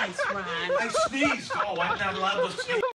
Nice, Ron. I sneezed. Oh, I'm not allowed to sneeze.